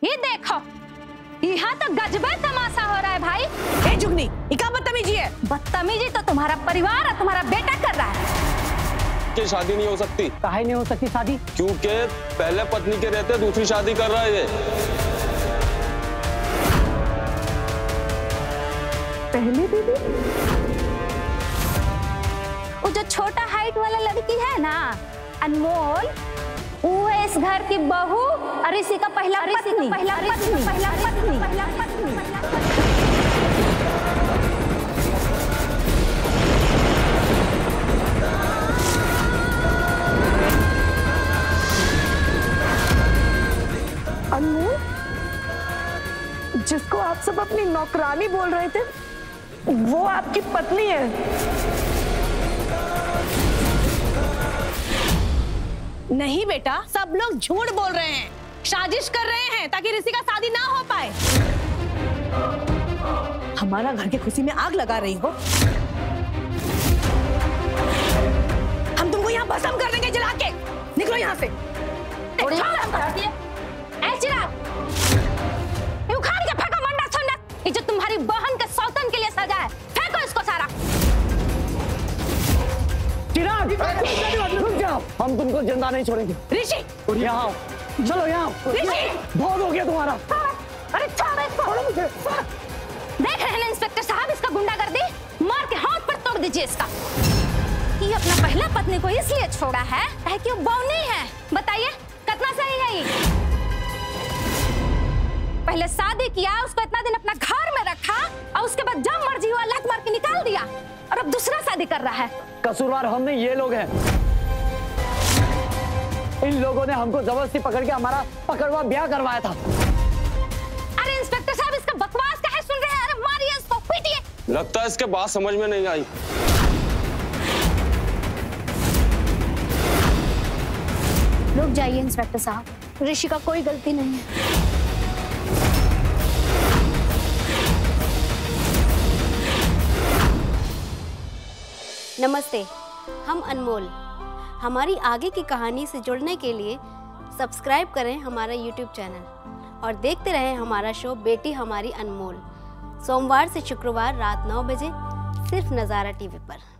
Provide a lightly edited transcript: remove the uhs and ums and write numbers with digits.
ये देखो, यहाँ तो गजबे तमाशा हो रहा है भाई। ए जुगनी, ये क्या बदतमीजी है? बदतमीजी तो तुम्हारा परिवार और तुम्हारा बेटा कर रहा है। कि शादी नहीं हो सकती। काहे नहीं हो सकती शादी? क्योंकि पहले पत्नी के रहते दूसरी शादी कर रहा है ये। पहले बीवी? वो जो छोटा हाइट वाला लड़की है ना, अनमोल, वो है इस घर की बहू और इसी का पहला पत्नी। अनमोल, जिसको आप सब अपनी नौकरानी बोल रहे थे, वो आपकी पत्नी है। नहीं बेटा, सब लोग झूठ बोल रहे हैं, साजिश कर रहे हैं ताकि ऋषि का शादी ना हो पाए। हमारा घर की खुशी में आग लगा रही हो। हम तुमको यहाँ भस्म कर देंगे जला के। निकलो यहाँ से। उखाड़ के फेंको मंडा सुन्नत। ये जो तुम्हारी बहन के सौतन के लिए सजा है, फेंको इसको सारा। चिराग, रुक जाओ, हम तुमको जिंदा नहीं छोड़ेंगे। ऋषि, यहाँ आओ, चलो यहाँ आओ। ऋषि, बहुत हो गया तुम्हारा। अरे छोड़ो इसको। देख रहे हैं इंस्पेक्टर साहब, इसका गुंडागर्दी, मार के हाथ पर तोड़ दीजिए इसका। ये अपना पहला पत्नी को इसलिए छोड़ा है कि वो बौनी है। बताइए कितना सही है ये? पहले शादी किया, उसको इतना दिन अपना घर में रखा और उसके बाद जब मर्जी हुआ लात मार के निकाल दिया और अब दूसरा शादी कर रहा है। कसूरवार हम नहीं, ये लोग हैं। इन लोगों ने हमको जबरदस्ती पकड़ के हमारा पकड़वा ब्याह करवाया था। अरे इंस्पेक्टर साहब, इसका बकवास काहे सुन रहे हैं? अरे मारिए इसको, पीटिए। लगता है इसके बात समझ में नहीं आई। रुक जाइए इंस्पेक्टर साहब, ऋषि का कोई गलती नहीं है। नमस्ते, हम अनमोल। हमारी आगे की कहानी से जुड़ने के लिए सब्सक्राइब करें हमारा YouTube चैनल और देखते रहें हमारा शो बेटी हमारी अनमोल, सोमवार से शुक्रवार रात 9 बजे सिर्फ नज़ारा टीवी पर।